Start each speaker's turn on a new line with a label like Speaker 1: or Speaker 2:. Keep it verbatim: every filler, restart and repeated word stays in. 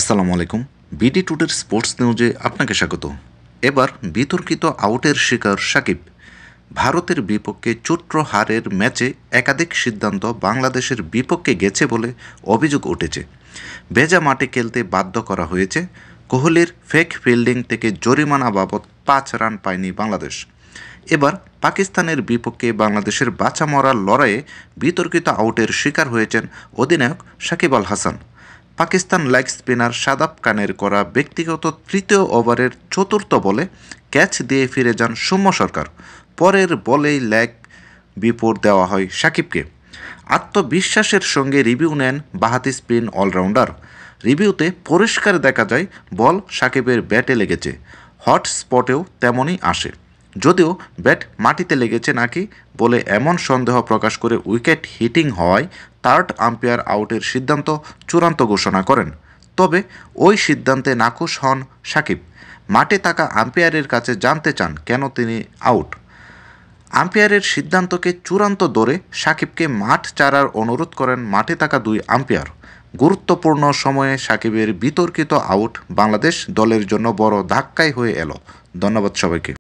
Speaker 1: আসসালামু আলাইকুম। BD টুডের sports নিউজে আপনাকে স্বাগত। এবার বিতর্কিত আউটের শিকার শাকিব। ভারতের বিপক্ষে ছোট্ট হারের ম্যাচে একাধিক সিদ্ধান্ত বাংলাদেশের বিপক্ষে গেছে বলে অভিযোগ উঠেছে। ভেজা মাঠে খেলতে বাধ্য করা হয়েছে। কোহলির ফেক ফিল্ডিং থেকে জরিমানা বাবদ পাঁচ রান পায়নি বাংলাদেশ। এবার পাকিস্তানের বিপক্ষে বাংলাদেশের বাঁচা মরার লড়াইয়ে বিতর্কিত আউটের শিকার হয়েছেন অধিনায়ক শাকিব আল হাসান। পাকিস্তান লেগ স্পিনার শাদাব খানের করা ব্যক্তিগত তৃতীয় ওভারের চতুর্থ বলে ক্যাচ দিয়ে ফিরে যান সৌম্য সরকার। পরের বলেই লেগ বিপদ দেওয়া হয় শাকিবকে। আত্মবিশ্বাসের সঙ্গে রিভিউ নেন বাঁহাতি স্পিন অলরাউন্ডার। রিভিউতে পরিষ্কার দেখা যায় বল শাকিবের ব্যাটে লেগেছে। হটস্পটেও তেমনই আসে। যদিও ব্যাট মাটিতে লেগেছে নাকি বলে এমন সন্দেহ প্রকাশ করে উইকেট হিটিং হওয়ায় থার্ড আম্পায়ার আউটের সিদ্ধান্ত চূড়ান্ত ঘোষণা করেন। তবে ওই সিদ্ধান্তে নাখুশ হন শাকিব। মাঠে থাকা আম্পায়ারের কাছে জানতে চান কেন তিনি আউট। আম্পায়ারের সিদ্ধান্তকে চূড়ান্ত ধরে শাকিবকে মাঠ ছাড়ার অনুরোধ করেন মাঠে থাকা দুই আম্পায়ার। গুরুত্বপূর্ণ সময়ে শাকিবের বিতর্কিত আউট বাংলাদেশ দলের জন্য বড় ধাক্কাই হয়ে এলো। ধন্যবাদ সবাইকে।